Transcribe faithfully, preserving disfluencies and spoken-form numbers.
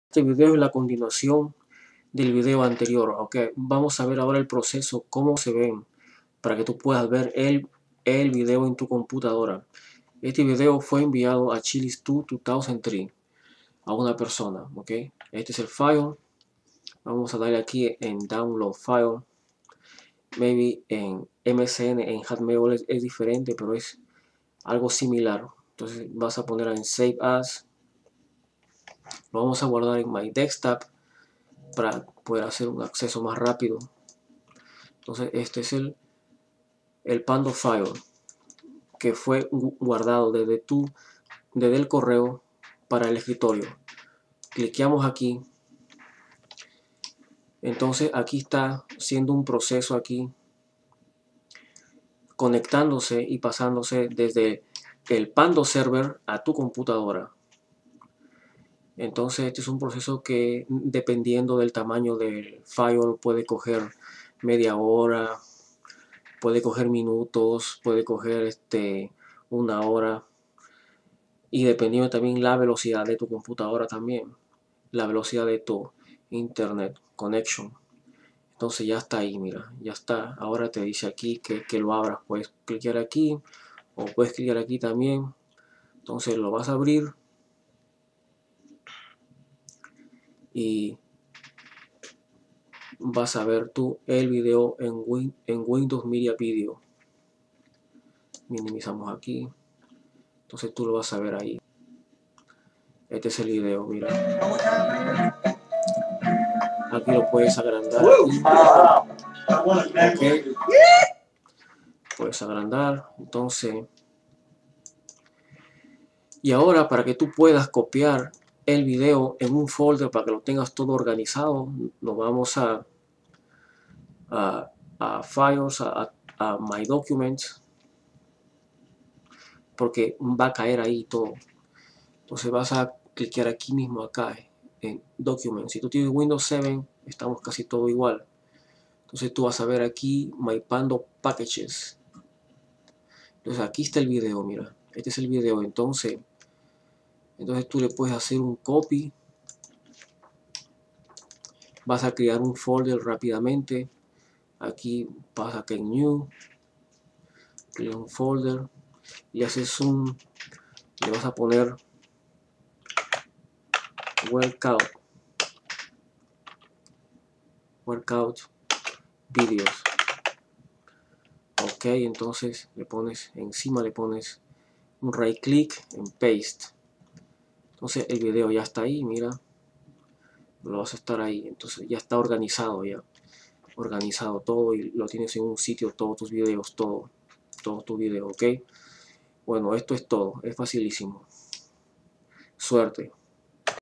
Este video es la continuación del video anterior. Ok, vamos a ver ahora el proceso, cómo se ven, para que tú puedas ver el, el video en tu computadora. Este video fue enviado a Chilis dos dos mil tres a una persona. Ok, este es el file. Vamos a darle aquí en download file. Maybe en M S N, en Hotmail es, es diferente, pero es algo similar. Entonces vas a poner en Save As. Lo vamos a guardar en My Desktop para poder hacer un acceso más rápido. Entonces este es el, el Pando file que fue guardado desde tu, desde el correo para el escritorio. Cliqueamos aquí. Entonces aquí está siendo un proceso aquí, conectándose y pasándose desde el Pando server a tu computadora. Entonces este es un proceso que, dependiendo del tamaño del file, puede coger media hora, puede coger minutos, puede coger este, una hora. Y dependiendo también la velocidad de tu computadora también, la velocidad de tu internet connection. Entonces ya está ahí, mira, ya está. Ahora te dice aquí que, que lo abras. Puedes clicar aquí o puedes clicar aquí también. Entonces lo vas a abrir y vas a ver tú el video en, Win, en Windows Media Video. Minimizamos aquí. Entonces tú lo vas a ver ahí. Este es el video, mira. Aquí lo puedes agrandar. Okay. Puedes agrandar. Entonces, y ahora para que tú puedas copiar el video en un folder para que lo tengas todo organizado, nos vamos a, a, a Files, a, a My Documents, porque va a caer ahí todo. Entonces vas a clicar aquí mismo acá en Documents. Si tú tienes Windows siete, estamos casi todo igual. Entonces tú vas a ver aquí My Pando Packages. Entonces aquí está el video, mira. Este es el video. Entonces, entonces tú le puedes hacer un copy. Vas a crear un folder rápidamente. Aquí vas a en New. Crea un folder. Y haces un... Le vas a poner Workout. Workout Videos. Ok, entonces le pones encima, le pones un right click en Paste. Entonces el video ya está ahí, mira. Lo vas a estar ahí. Entonces ya está organizado ya. Organizado todo y lo tienes en un sitio, todos tus videos, todo. Todos tus videos, ok. Bueno, esto es todo. Es facilísimo. Suerte.